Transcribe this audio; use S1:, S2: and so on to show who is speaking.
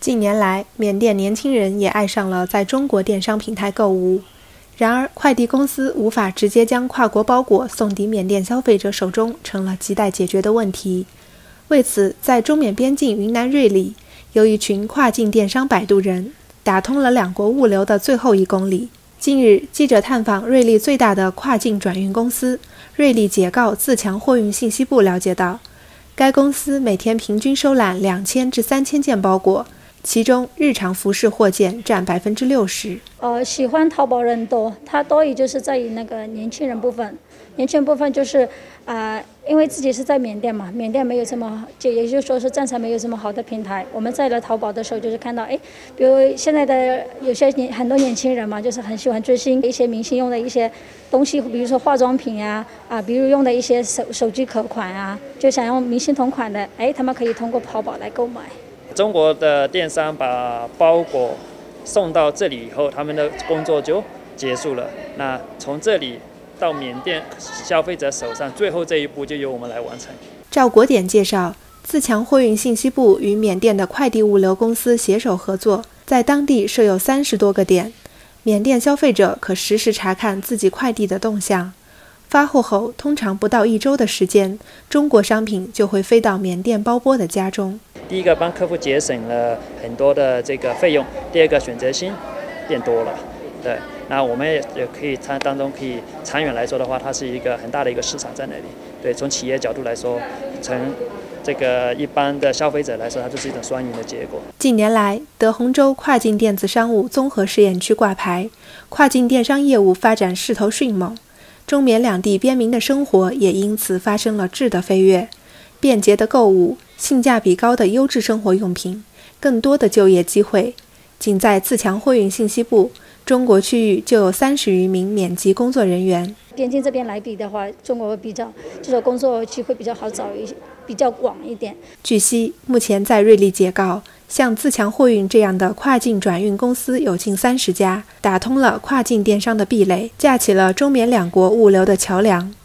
S1: 近年来，缅甸年轻人也爱上了在中国电商平台购物。然而，快递公司无法直接将跨国包裹送抵缅甸消费者手中，成了亟待解决的问题。为此，在中缅边境云南瑞丽，有一群跨境电商摆渡人，打通了两国物流的最后1公里。近日，记者探访瑞丽最大的跨境转运公司瑞丽捷告自强货运信息部，了解到，该公司每天平均收揽2000至3000件包裹，其中日常服饰货件占60%。
S2: 喜欢淘宝人多，它多也就是在于那个年轻人部分。年轻人部分就是因为自己是在缅甸嘛，缅甸没有这么，也就是说是暂时没有这么好的平台。我们在了淘宝的时候，就是看到，比如现在的有些很多年轻人嘛，就是很喜欢追星，一些明星用的一些东西，比如说化妆品比如用的一些手机壳款就想用明星同款的，他们可以通过淘宝来购买。
S3: 中国的电商把包裹送到这里以后，他们的工作就结束了。那从这里到缅甸消费者手上，最后这一步就由我们来完成。
S1: 赵国典介绍，自强货运信息部与缅甸的快递物流公司携手合作，在当地设有30多个点，缅甸消费者可实时查看自己快递的动向。发货后，通常不到1周的时间，中国商品就会飞到缅甸包播的家中。
S3: 第一个，帮客户节省了很多的这个费用；第二个，选择性变多了。对，那我们也可以当中可以长远来说的话，它是一个很大的一个市场在那里。对，从企业角度来说，从这个一般的消费者来说，它就是一种双赢的结果。
S1: 近年来，德宏州跨境电子商务综合试验区挂牌，跨境电商业务发展势头迅猛。中缅两地边民的生活也因此发生了质的飞跃，便捷的购物、性价比高的优质生活用品、更多的就业机会。仅在自强货运信息部，中国区域就有30余名缅籍工作人员。
S2: 边境这边来比的话，中国比较就是工作机会比较好找一些，比较广一点。
S1: 据悉，目前在瑞丽捷告，像自强货运这样的跨境转运公司有近30家，打通了跨境电商的壁垒，架起了中缅两国物流的桥梁。